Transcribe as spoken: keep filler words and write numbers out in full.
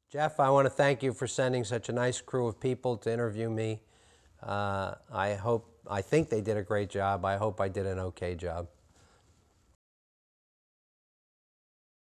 Jeff, I want to thank you for sending such a nice crew of people to interview me. Uh, I hope, I think they did a great job. I hope I did an okay job.